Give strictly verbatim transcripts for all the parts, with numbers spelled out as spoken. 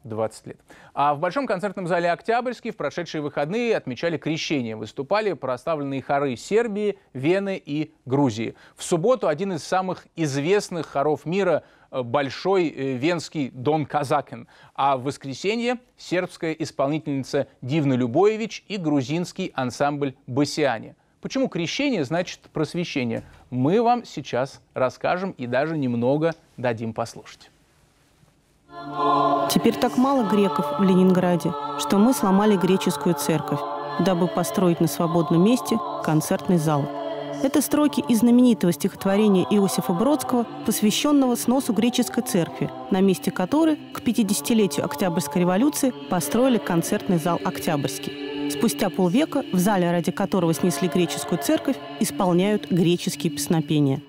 двадцать лет. А в Большом концертном зале «Октябрьский» в прошедшие выходные отмечали крещение. Выступали прославленные хоры Сербии, Вены и Грузии. В субботу один из самых известных хоров мира – большой венский Дон Казакен. А в воскресенье сербская исполнительница Дивна Любоевич и грузинский ансамбль «Басиане». Почему крещение значит просвещение? Мы вам сейчас расскажем и даже немного дадим послушать. Теперь так мало греков в Ленинграде, что мы сломали греческую церковь, дабы построить на свободном месте концертный зал. Это строки из знаменитого стихотворения Иосифа Бродского, посвященного сносу греческой церкви, на месте которой к пятидесятилетию Октябрьской революции построили концертный зал «Октябрьский». Спустя полвека в зале, ради которого снесли греческую церковь, исполняют греческие песнопения.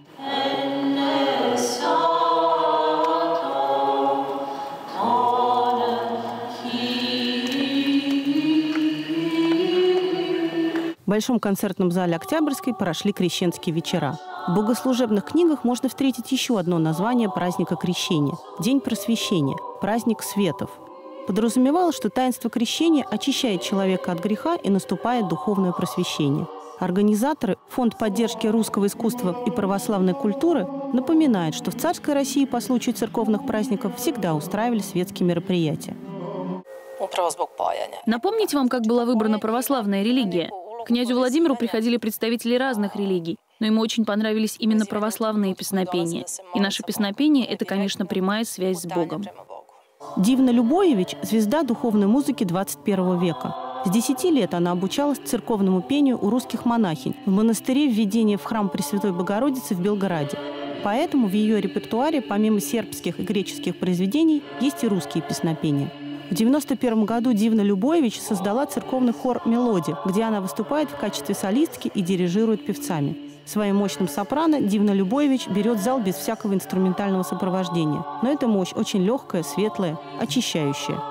В Большом концертном зале «Октябрьской» прошли крещенские вечера. В богослужебных книгах можно встретить еще одно название праздника крещения – День просвещения, праздник светов. Подразумевалось, что таинство крещения очищает человека от греха и наступает духовное просвещение. Организаторы, Фонд поддержки русского искусства и православной культуры, напоминают, что в царской России по случаю церковных праздников всегда устраивали светские мероприятия. Напомнить вам, как была выбрана православная религия? К князю Владимиру приходили представители разных религий, но ему очень понравились именно православные песнопения. И наше песнопение – это, конечно, прямая связь с Богом. Дивна Любоевич – звезда духовной музыки двадцать первого века. С десяти лет она обучалась церковному пению у русских монахинь в монастыре введения в храм Пресвятой Богородицы в Белгороде. Поэтому в ее репертуаре, помимо сербских и греческих произведений, есть и русские песнопения. В девяносто первом году Дивна Любоевич создала церковный хор «Мелодия», где она выступает в качестве солистки и дирижирует певцами. Своим мощным сопрано Дивна Любоевич берет зал без всякого инструментального сопровождения. Но эта мощь очень легкая, светлая, очищающая.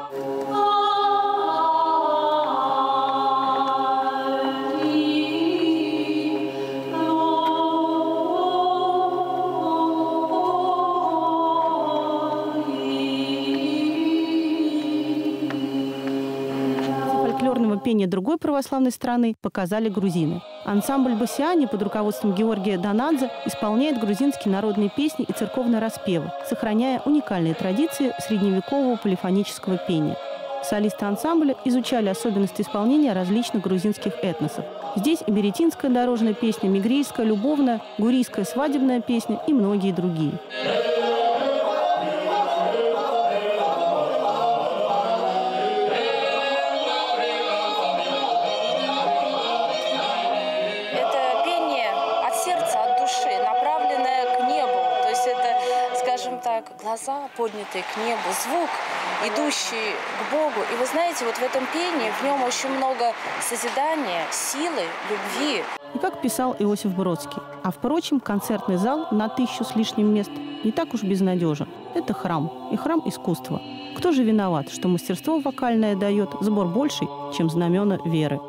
Фольклорного пения другой православной страны показали грузины. Ансамбль «Басиане» под руководством Георгия Донадзе исполняет грузинские народные песни и церковные распевы, сохраняя уникальные традиции средневекового полифонического пения. Солисты ансамбля изучали особенности исполнения различных грузинских этносов. Здесь и меретинская дорожная песня, мигрейская, любовная, гурийская свадебная песня и многие другие. Глаза поднятые к небу, звук, идущий к Богу. И вы знаете, вот в этом пении, в нем очень много созидания, силы, любви. И как писал Иосиф Бродский. А впрочем, концертный зал на тысячу с лишним мест не так уж безнадежен. Это храм, и храм искусства. Кто же виноват, что мастерство вокальное дает сбор больший, чем знамена веры?